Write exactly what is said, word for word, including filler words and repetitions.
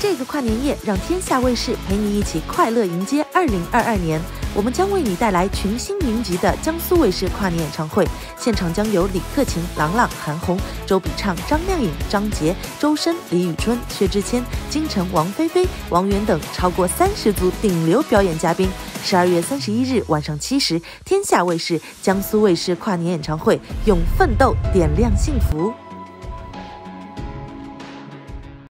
这个跨年夜，让天下卫视陪你一起快乐迎接二零二二年。我们将为你带来群星云集的江苏卫视跨年演唱会，现场将有李克勤、郎朗、韩红、周笔畅、张靓颖、张杰、周深、李宇春、薛之谦、金晨、王菲菲、王源等超过三十组顶流表演嘉宾。十二月三十一日晚上七时，天下卫视江苏卫视跨年演唱会，用奋斗点亮幸福。